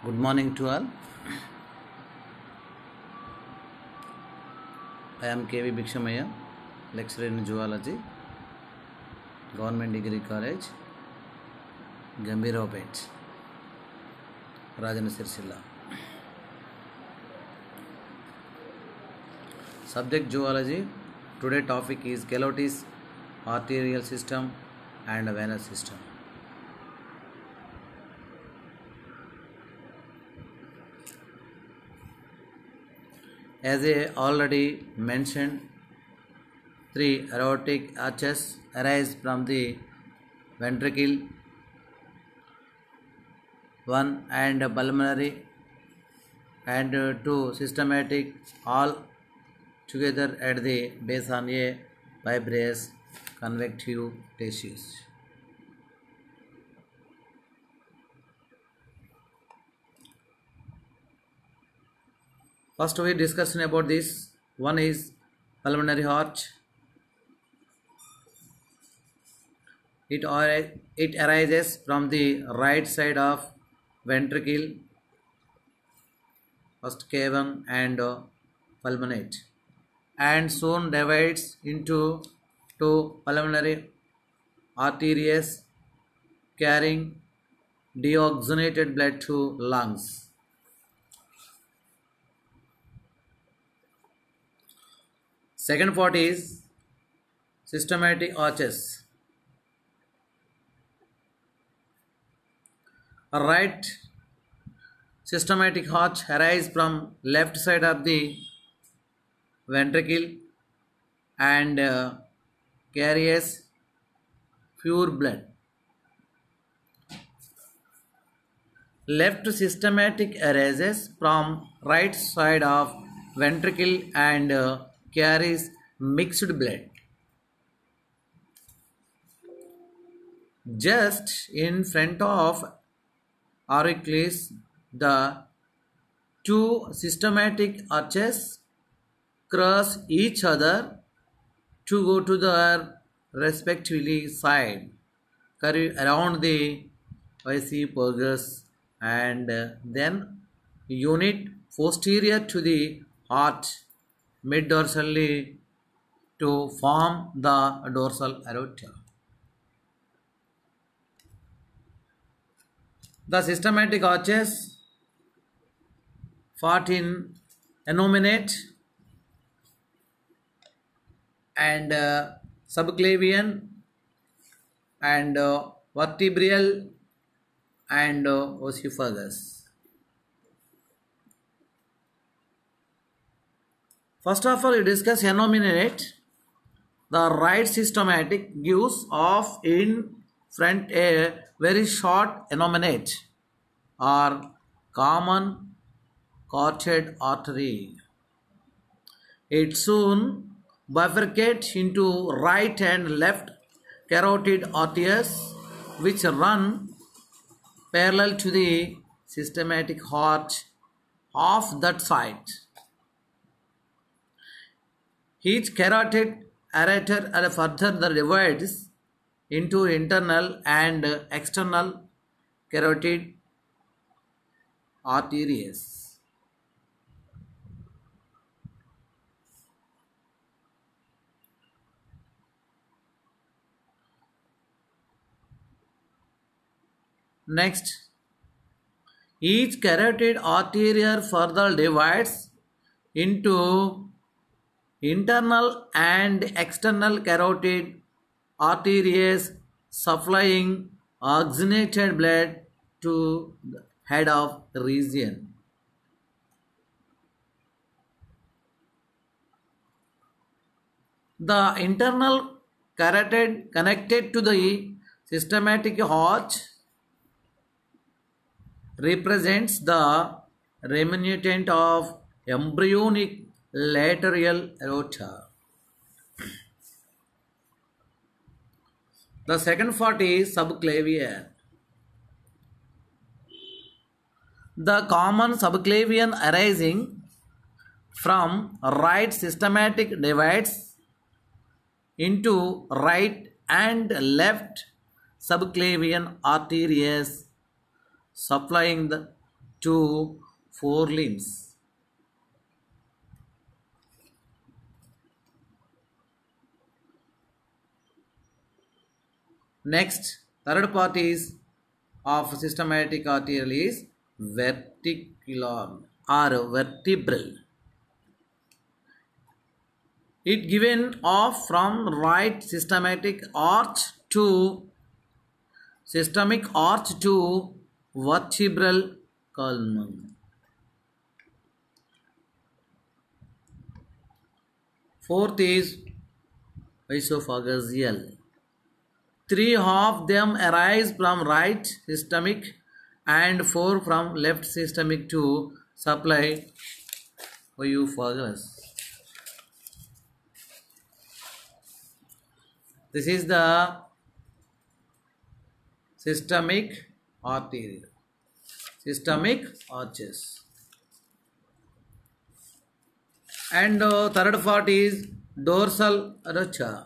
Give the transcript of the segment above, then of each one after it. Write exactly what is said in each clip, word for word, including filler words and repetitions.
Good morning to all. I am K V Bhikshamaya, lecturer in zoology, Government Degree College, Gambhirapet, Rajana Sircilla. Subject zoology. Today topic is Calotis, arterial system and venous system. As I already mentioned, three aortic arches arise from the ventricle, one and pulmonary, and two systematic, all together at the base on a fibrous convective tissues. First we discussion about this. One is pulmonary arch. It, it arises from the right side of ventricle, first cavum and uh, pulmonate, and soon divides into two pulmonary arteries carrying deoxygenated blood to lungs. Second part is systematic arches. A right systematic arch arises from left side of the ventricle and uh, carries pure blood. Left systematic arises from right side of ventricle and uh, carries mixed blood. Just in front of auricles, the two systematic arches cross each other to go to their respectively side, curve around the oesophagus and then unit posterior to the heart mid-dorsally to form the dorsal aorta. The systematic arches fought in innominate and uh, subclavian and uh, vertebral and uh, oesophagus. First of all, we discuss innominate. The right systematic gives off in front a very short innominate or common carotid artery. It soon bifurcates into right and left carotid arteries which run parallel to the systematic arch of that side. Each carotid artery further divides into internal and external carotid arteries. Next, each carotid artery further divides into internal and external carotid arteries supplying oxygenated blood to the head of the region. The internal carotid connected to the systematic arch represents the remnant of embryonic lateral aorta. The second part is subclavian. The common subclavian arising from right systematic divides into right and left subclavian arteries supplying the to forelimbs. Next, third part is of systematic arterial is verticular or vertebral. It given off from right systematic arch to systemic arch to vertebral column. Fourth is esophageal. Three of them arise from right systemic and four from left systemic to supply esophagus. This is the systemic artery, systemic arches. And uh, third part is dorsal aorta.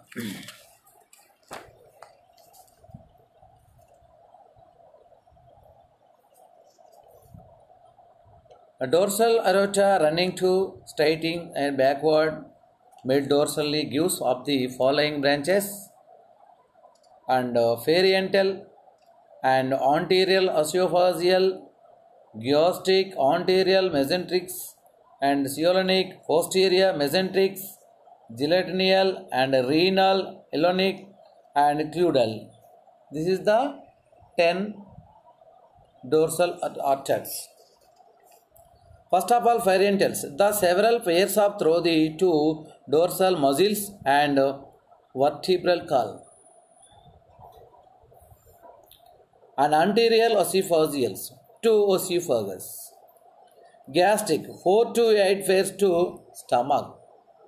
A dorsal aorta running to straighting and backward mid dorsally gives up the following branches and uh, pharyngeal and anterior esophageal, gastric, anterior mesenteric and coelomic, posterior mesenteric, gelatinal and renal, ionic and caudal. This is the ten dorsal arteries. First of all, pharyngeals. The several pairs of through the two dorsal muscles and vertebral column. And anterior ossifagals, two ossifagals. Gastric, four to eight pairs to stomach.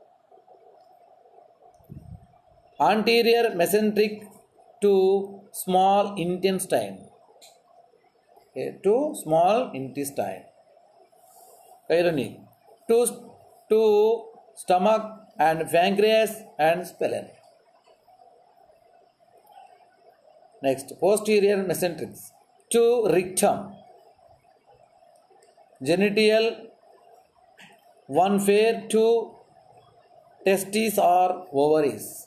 Anterior mesenteric to small intestine. Okay, to small intestine. Irony. To, to stomach and pancreas and spleen. Next, posterior mesenteric to rectum. Genital, one pair to testes or ovaries.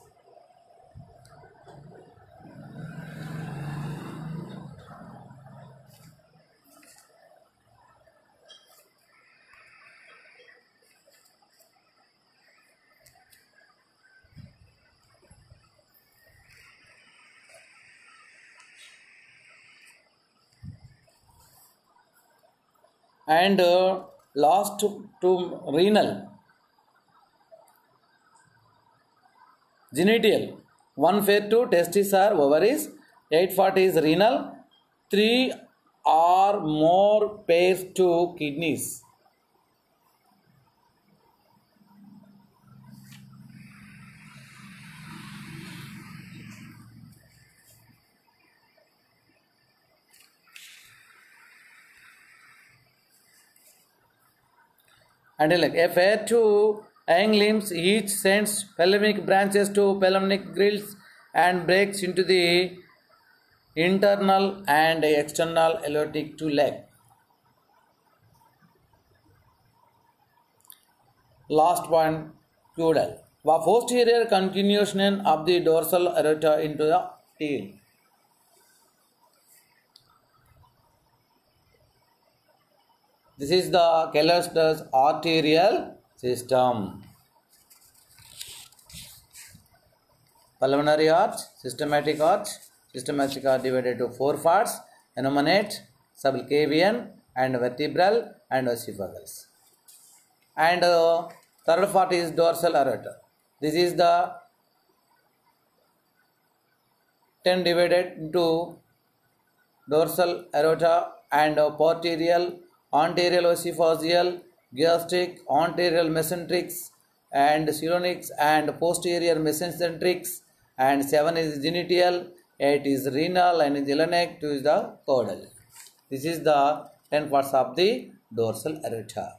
And uh, last to, to renal, genital, one pair to testes or ovaries, eight forty is renal, three or more pairs to kidneys. And like a pair to young limbs each sends pelvic branches to pelvic grills and breaks into the internal and external aortic to leg. Last one, caudal. The posterior continuation of the dorsal aorta into the tail. This is the Keller's arterial system. Pulmonary arch, systematic arch. Systematic arch divided to four parts: innominate, subclavian, and vertebral, and ossifagals. And uh, third part is dorsal aorta. This is the ten divided into dorsal aorta and uh, posterior, anterior ossifagal, gastric, anterior mesenteric, and coelomic, and posterior mesenteric, and seven is genital, eight is renal, and ionic, two is the caudal. This is the ten parts of the dorsal aorta.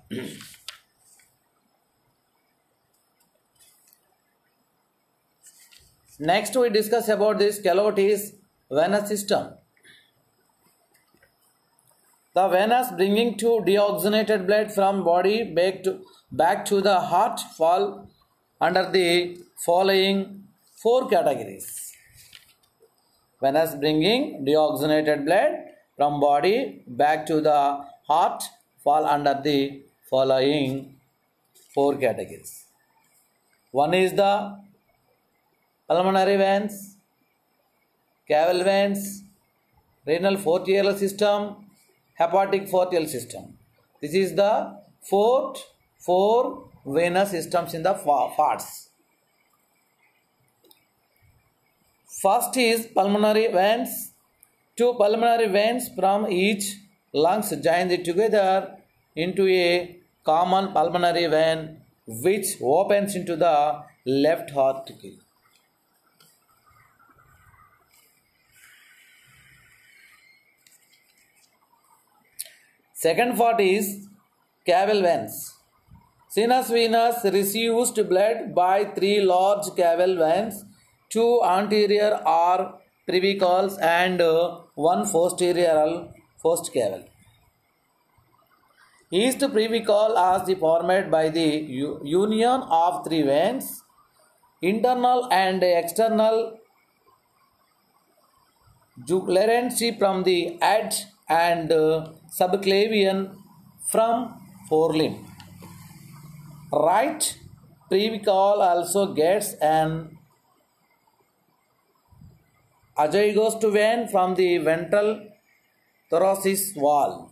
Next we discuss about this Calotis venous system. The venous bringing to deoxygenated blood from body back to, back to the heart fall under the following four categories. Venous bringing deoxygenated blood from body back to the heart fall under the following four categories. One is the pulmonary veins, caval veins, renal fourth arterial system, hepatic fourth arterial system. This is the fourth four venous systems in the parts. First is pulmonary veins. Two pulmonary veins from each lungs joined together into a common pulmonary vein which opens into the left ventricle. Second part is caval veins. Sinus venous receives blood by three large caval veins, two anterior or privicals and one posterior first caval. Each privical is formed by the union of three veins, internal and external jugularity from the edge and subclavian from forelimb. Right privical also gets an azygos vein from the ventral thoracic wall.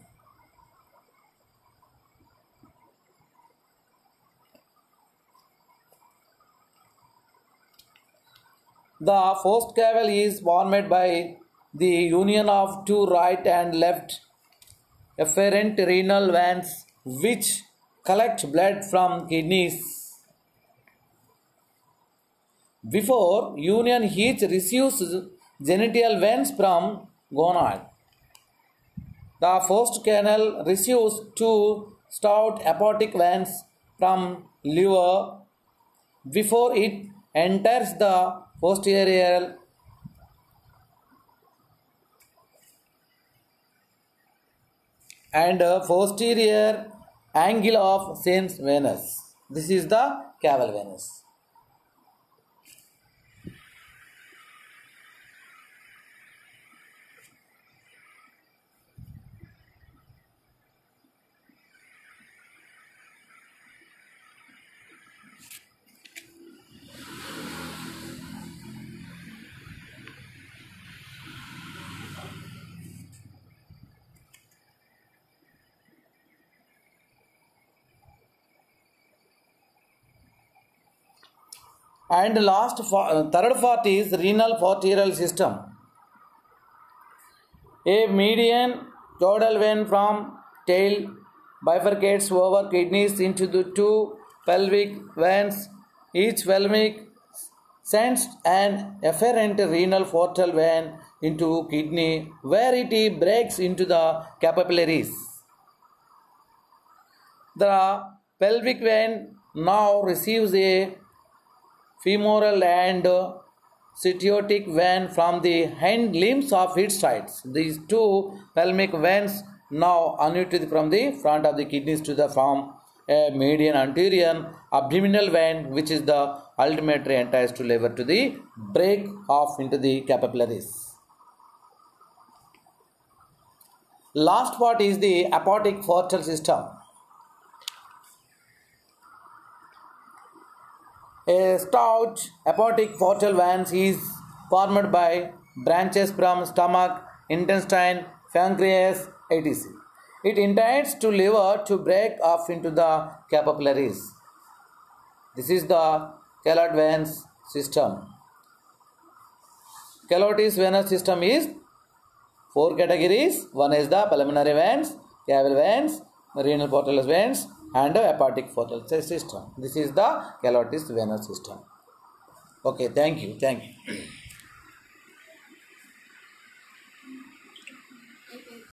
The first caval is formed by the union of two right and left efferent renal veins which collect blood from kidneys. Before union, each receives genital veins from gonad. The first canal receives two stout hepatic veins from liver before it enters the posterior and posterior angle of sens venous. This is the caval venous. And last third part is renal fourth arterial system. A median caudal vein from tail bifurcates over kidneys into the two pelvic veins. Each pelvic sends an efferent renal fourth arterial vein into kidney where it breaks into the capillaries. The pelvic vein now receives a femoral and stenotic vein from the hind limbs of its sides. These two pelvic veins now annulate from the front of the kidneys to the form a median anterior abdominal vein which is the ultimate enters to liver to the break off into the capillaries. Last part is the hepatic fourth arterial system. A stout hepatic fourth arterial vein is formed by branches from stomach, intestine, pancreas, et cetera. It intends to liver to break off into the capillaries. This is the calot veins system. Calotis venous system is four categories. One is the pulmonary veins, caval veins, renal fourth arterial veins, and a hepatic fourth arterial system. This is the calotis venous system. Okay, thank you. Thank you.